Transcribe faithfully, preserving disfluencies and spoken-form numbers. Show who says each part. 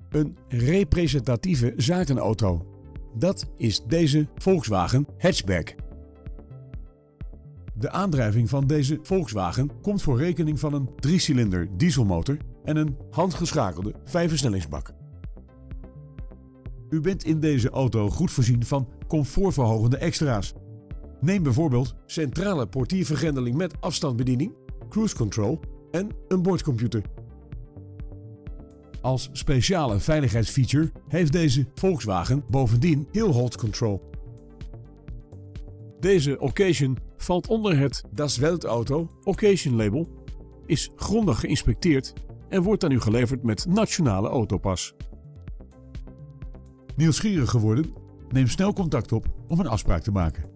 Speaker 1: een representatieve zakenauto. Dat is deze Volkswagen Hatchback. De aandrijving van deze Volkswagen komt voor rekening van een driecilinder dieselmotor en een handgeschakelde vijfversnellingsbak. U bent in deze auto goed voorzien van comfortverhogende extra's. Neem bijvoorbeeld centrale portiervergrendeling met afstandsbediening, cruise control en een boordcomputer. Als speciale veiligheidsfeature heeft deze Volkswagen bovendien Hill Hold Control. Deze Occasion valt onder het Das Weltauto Occasion label, is grondig geïnspecteerd en wordt aan u geleverd met nationale autopas. Nieuwsgierig geworden? Neem snel contact op om een afspraak te maken.